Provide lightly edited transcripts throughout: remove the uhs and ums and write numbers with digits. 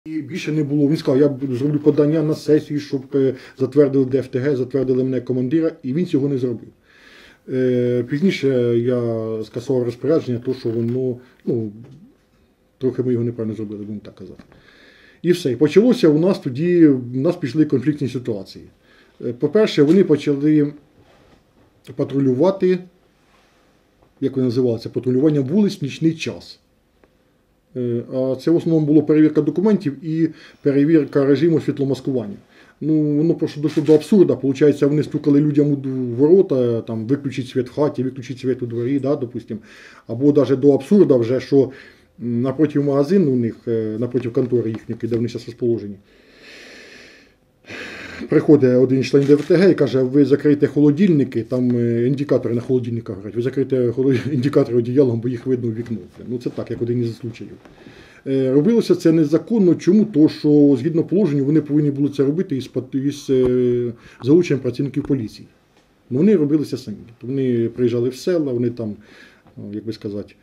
І більше не було. Він сказав, я зроблю подання на сесію, щоб затвердили ДФТГ, затвердили мене командира, і він цього не зробив. Пізніше я скасував розпорядження, то що воно, трохи ми його неправильно зробили, будемо так казати. І все. Почалося у нас тоді, пішли конфліктні ситуації. По-перше, вони почали патрулювати, як вони називалися, патрулювання вулиць в нічний час. А це в основному було перевірка документів і перевірка режиму світломаскування. Воно просто дійшло до абсурду. Получається, вони стукали людям у ворота, там, виключіть світ в хаті, виключіть світ у дворі, допустим. Або навіть до абсурду вже, що напроти магазину у них, напроти контори їхньої, де вони зараз розположені, приходить один член ДФТГ і каже, ви закрийте холодильники, там індикатори на холодильниках горять, ви закрийте індикатори одіялом, бо їх видно в вікно. Це так, як один із случаїв. Робилося це незаконно. Чому? Тому що, згідно положенню, вони повинні були це робити із залученням працівників поліції. Вони робили це самі. Вони приїжджали в села, вони там, як би сказати,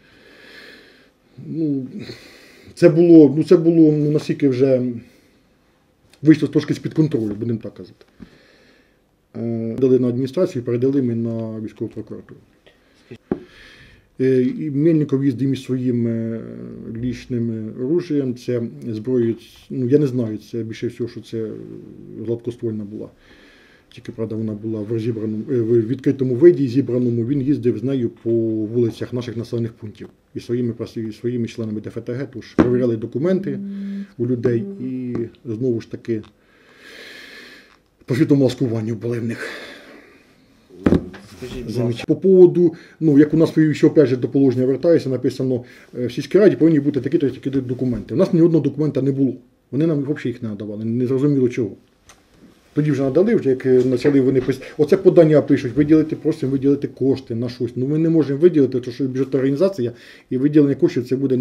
це було наскільки вже вийшло трошки з-під контролю, будемо так казати. Дали на адміністрацію, передали ми на військову прокуратуру. Мельников їздив із своїм лічним оружієм, це зброя, я не знаю, це більше всього, що це гладкоствольна була. Тільки, правда, вона була в відкритому виді, зібраному, він їздив з нею по вулицях наших населених пунктів і своїми членами ДФТГ, тож перевіряли документи у людей і знову ж таки по світломаскуванню були в них. По поводу, як у нас, ще опять же до положення вертаюся, написано, в сільській раді повинні бути такі документи. У нас ні одного документа не було. Вони нам взагалі їх не надавали, не зрозуміло чого. Тоді вже надали, як почали вони писати. Оце подання пишуть, просимо виділити кошти на щось. Ми не можемо виділити, тому що бюджетна організація і виділення коштів це буде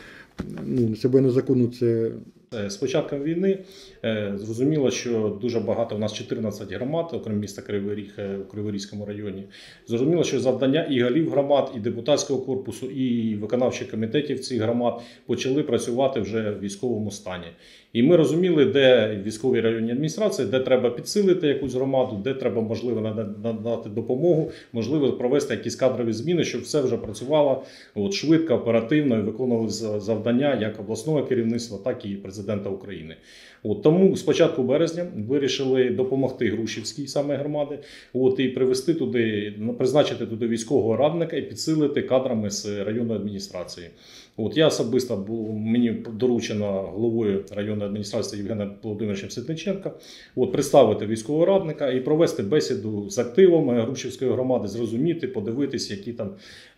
незаконно. З початком війни зрозуміло, що дуже багато, у нас 14 громад, окрім міста Кривий Ріг у Криворізькому районі. Зрозуміло, що завдання і голів громад, і депутатського корпусу, і виконавчих комітетів цих громад почали працювати вже в військовому стані. І ми розуміли, де військові районні адміністрації, де треба підсилити якусь громаду, де треба, можливо, надати допомогу, можливо, провести якісь кадрові зміни, щоб все вже працювало швидко, оперативно і виконували завдання як обласного керівництва, так і президента України. Тому з початку березня вирішили допомогти Грушівській саме громади і привести туди, призначити туди військового радника і підсилити кадрами з районної адміністрації. Я особисто мені доручено головою районної адміністрації Євгеном Володимировичем Ситниченко представити військового радника і провести бесіду з активами Грушівської громади, зрозуміти, подивитися, які там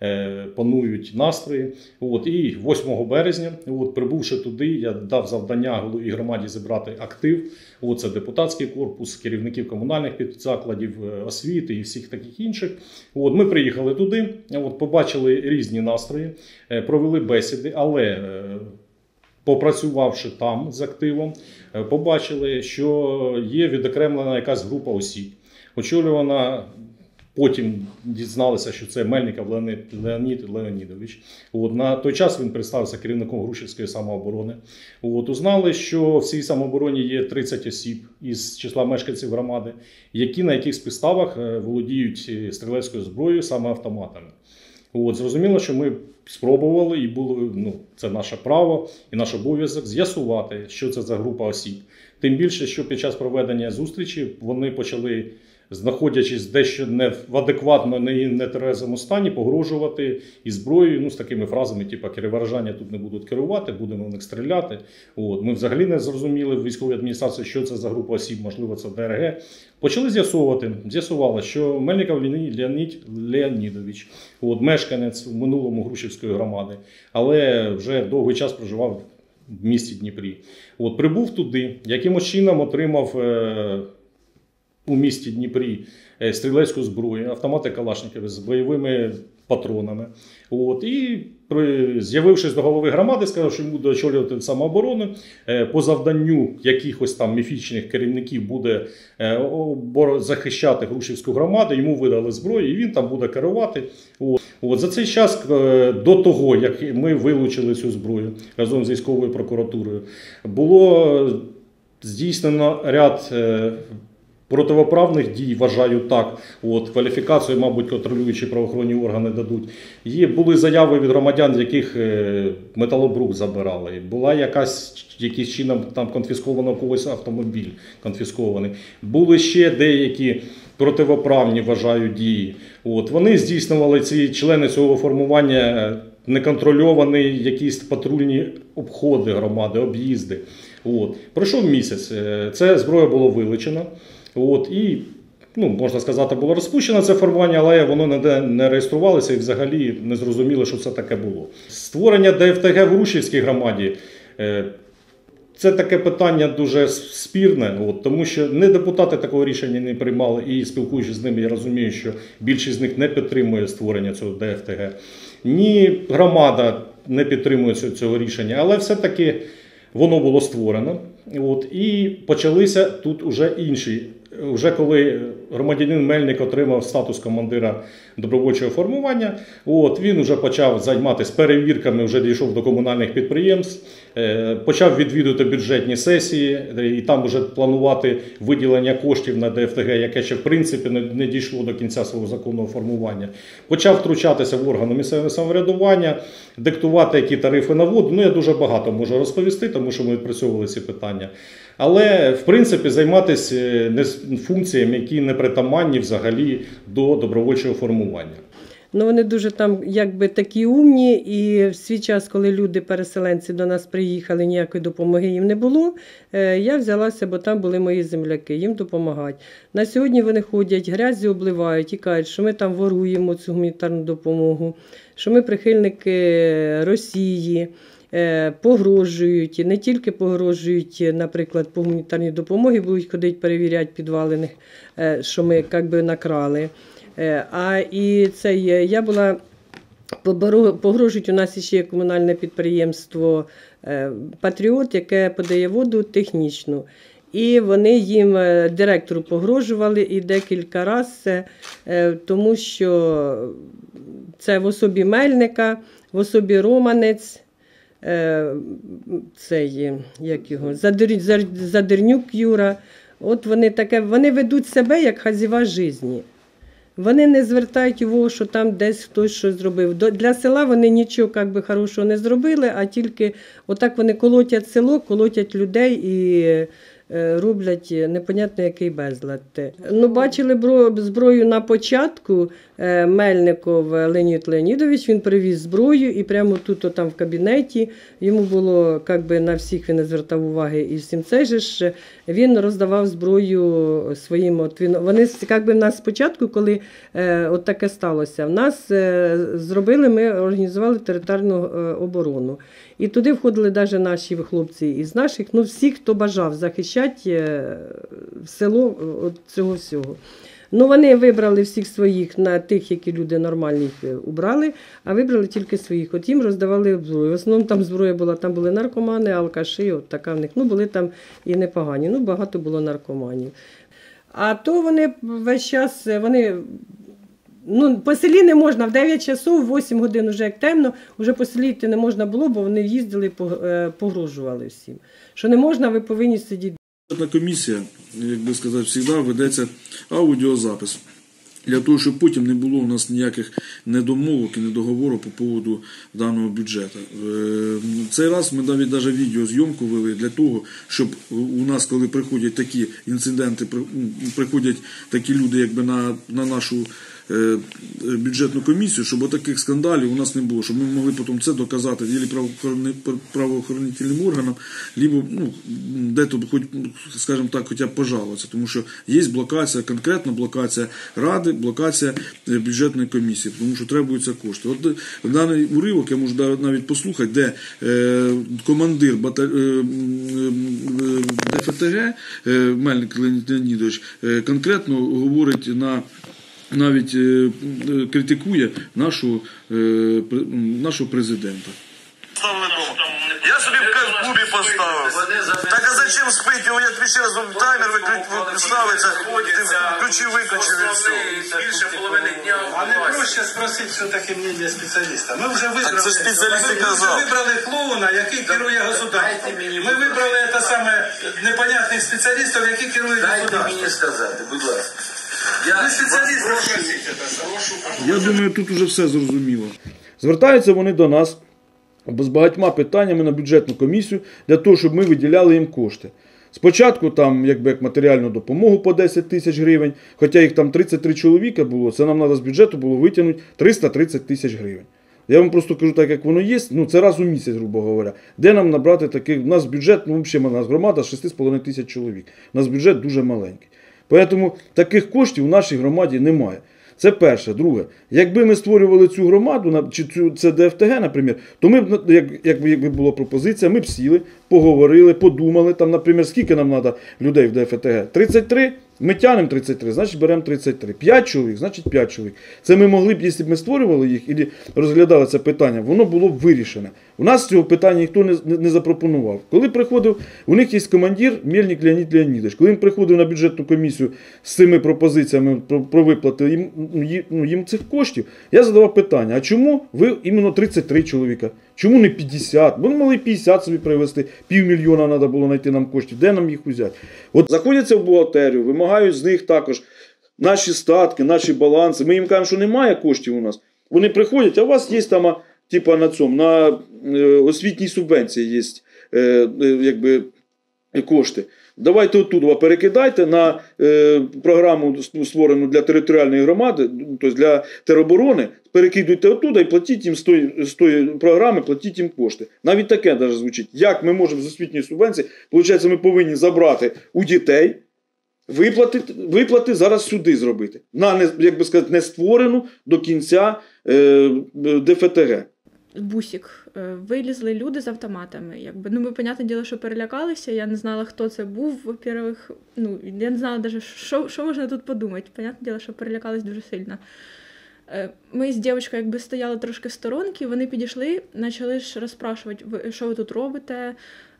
панують настрої. І 8 березня, прибувши туди, я дав завдання голові громаді зібрати актив. Це депутатський корпус, керівників комунальних підзакладів, освіти і всіх таких інших. Ми приїхали туди, побачили різні настрої, провели бесіди, але попрацювавши там з активом, побачили, що є відокремлена якась група осіб. Очолювана, потім дізналися, що це Мельников Леонід Леонідович. На той час він представився керівником Грушівської самооборони. Узнали, що в цій самообороні є 30 осіб із числа мешканців громади, які на якихось підставах володіють стрілецькою зброєю, саме автоматами. Зрозуміло, що ми спробували, і це наше право і наш обов'язок з'ясувати, що це за група осіб. Тим більше, що під час проведення зустрічі вони почали, знаходячись дещо не в адекватному і нетверезому стані, погрожувати і зброєю, з такими фразами, типу кіровогражани тут не будуть керувати, будемо в них стріляти. Ми взагалі не зрозуміли в військовій адміністрації, що це за група осіб, можливо, це ДРГ. Почали з'ясовувати. З'ясували, що Мельников Леонід Леонідович, мешканець в минулому Грушівської громади, але вже довгий час проживав в місті Дніпрі. Прибув туди, якимось чином отримав у місті Дніпрі стрілецьку зброю, автомати Калашникова з бойовими патронами. І з'явившись до голови громади, сказав, що він буде очолювати самооборону. По завданню якихось там міфічних керівників буде захищати Грушівську громаду, йому видали зброю, і він там буде керувати. За цей час, до того, як ми вилучили цю зброю разом з військовою прокуратурою, було здійснено ряд противоправних дій, вважаю так. Кваліфікацію, мабуть, контролюючі правоохоронні органи дадуть. Були заяви від громадян, з яких металобрухт забирали. Була якийсь чином там конфісковано когось автомобіль конфіскований. Були ще деякі противоправні, вважаю, дії. Вони здійснювали, ці члени цього формування, неконтрольовані якісь патрульні обходи громади, об'їзди. Пройшов місяць, ця зброя була вилучена. І, можна сказати, було розпущено це формування, але воно не реєструвалося і взагалі не зрозуміло, що це таке було. Створення ДФТГ в Грушівській громаді – це таке питання дуже спірне, тому що не депутати такого рішення не приймали, і спілкуючись з ними, я розумію, що більшість з них не підтримує створення цього ДФТГ. Ні громада не підтримує цього рішення, але все-таки воно було створено. І почалися тут уже інші. Вже коли громадянин Мельник отримав статус командира добровольчого формування, він вже почав займатися перевірками, вже дійшов до комунальних підприємств, почав відвідувати бюджетні сесії і там вже планувати виділення коштів на ДФТГ, яке ще в принципі не дійшло до кінця свого законного формування. Почав втручатися в органи місцевого самоврядування, диктувати, які тарифи на воду. Я дуже багато можу розповісти, тому що ми відпрацьовували ці питання. Але, в принципі, займатися функціями, які не притаманні взагалі до добровольчого формування. Вони дуже там якби такі умні, і в свій час, коли люди-переселенці до нас приїхали, ніякої допомоги їм не було, я взялася, бо там були мої земляки, їм допомагають. На сьогодні вони ходять, грязі обливають і кажуть, що ми там воруємо цю гуманітарну допомогу, що ми прихильники Росії, погрожують, не тільки погрожують, наприклад, по гуманітарній допомогі, будуть ходити перевіряти підвалених, що ми якби накрали. Я була, погрожують, у нас ще є комунальне підприємство «Патріот», яке подає воду технічну. І вони їм, директору, погрожували і декілька разів, тому що це в особі Мельника, в особі Романець, Задернюк Юра. Вони ведуть себе як хазяїва житті. Вони не звертають увагу, що там десь хтось щось зробив. Для села вони нічого хорошого не зробили, а тільки отак вони колотять село, колотять людей і роблять непонятно який безлад. Бачили зброю на початку. Мельников Леонід Леонідович, він привіз зброю і прямо тут там в кабінеті, йому було, на всіх він не звертав уваги, і всім цей же ж, він роздавав зброю своїм, вони, в нас спочатку, коли от таке сталося, в нас ми організували територіальну оборону. І туди входили навіть наші хлопці із наших, всі, хто бажав захищати село від цього всього. Вони вибрали всіх своїх, на тих, які люди нормальні убрали, а вибрали тільки своїх. От їм роздавали зброю. В основному там зброя була, там були наркомани, алкаші, от така в них. Були там і непогані, багато було наркоманів. А то вони весь час, по селі не можна, в 9 часов, в 8 годин вже як темно, вже по селі йти не можна було, бо вони їздили, погрожували всім. Що не можна, ви повинні сидіти. Комісія, як би сказати, завжди ведеться аудіозапис. Для того, щоб потім не було у нас ніяких недомовок і недоговорів по поводу даного бюджету. Цей раз ми навіть відеозйомку вели для того, щоб у нас, коли приходять такі інциденти, приходять такі люди на нашу бюджетну комісію, щоб таких скандалів у нас не було, щоб ми могли потім це доказати або правоохоронним органам, або де-то, скажімо так, хоча б пожалуватися. Тому що є блокація, конкретна блокація ради, блокація бюджетної комісії, тому що требуються кошти. От даний уривок я можу навіть послухати, де командир ДФТГ Мельник Леонід Леонідович конкретно говорить на навіть критикує нашого президента. Я собі в клубі поставив. Так а зачем спить? Я ще раз таймер ставиться, ключі виключив і все. Більше половини дня. А не проще спросити, що таке мнення спеціаліста. Ми вже вибрали, Так це спеціаліст і казав. вибрали клоуна, який керує государством. Ми вибрали те саме непонятних спеціалістів, які керують государством. Дайте мені сказати, будь ласка. Ви спеціалістів спросіть. Я думаю, тут уже все зрозуміло. Звертаються вони до нас з багатьма питаннями на бюджетну комісію для того, щоб ми виділяли їм кошти. Спочатку там як матеріальну допомогу по 10 тисяч гривень, хоча їх там 33 чоловіка було, це нам треба з бюджету було витягнути 330 тисяч гривень. Я вам просто кажу так, як воно є, це раз у місяць, грубо говоря. Де нам набрати таких, у нас бюджет, взагалі у нас громада 6,5 тисяч чоловік. У нас бюджет дуже маленький. Тому таких коштів у нашій громаді немає. Це перше. Друге, якби ми створювали цю громаду, чи це ДФТГ, наприклад, то ми б, якби була пропозиція, ми б сіли, поговорили, подумали, там, наприклад, скільки нам треба людей в ДФТГ? 33? Ми тянемо 33, значить беремо 33. 5 чоловік, значить 5 чоловік. Це ми могли б, якщо б ми створювали їх і розглядали це питання, воно було б вирішене. У нас цього питання ніхто не запропонував. Коли приходив, у них є командир Мельник Леонід Леонідович. Коли він приходив на бюджетну комісію з цими пропозиціями про виплати їм цих коштів, я задавав питання, а чому ви іменно 33 чоловіка? Чому не 50? Вони могли 50 собі привезти, 500 000 треба було знайти нам коштів. Де нам їх взяти? От заходяться в бухгалтерію, вимагають з них також наші статки, наші баланси. Ми їм кажемо, що немає коштів у нас. Вони приходять, а у вас є там, типа на освітній субвенції є кошти. Давайте оттуда перекидайте на програму, створену для територіальної громади, тобто для тероборони, перекидуйте оттуда і платіть їм з тої програми, платіть їм кошти. Навіть таке навіть звучить. Як ми можемо з освітньої субвенції, виходить, ми повинні забрати у дітей, виплати зараз сюди зробити. На, як би сказати, не створену до кінця ДФТГ. Бусик. Вилізли люди з автоматами. Ми, понятне діло, що перелякалися. Я не знала, хто це був, во-первых. Я не знала навіть, що можна тут подумати. Понятне діло, що перелякались дуже сильно. Ми з дівчинкою стояли трошки в сторонці, вони підійшли, почали розпрашувати, що ви тут робите,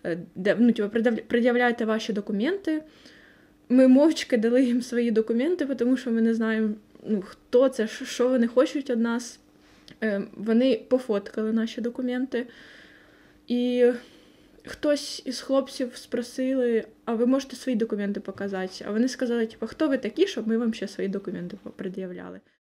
пред'являйте ваші документи. Ми мовчки дали їм свої документи, тому що ми не знаємо, хто це, що вони хочуть від нас. Вони пофоткали наші документи, і хтось із хлопців спросили, а ви можете свої документи показати? А вони сказали, хто ви такі, щоб ми вам ще свої документи пред'являли.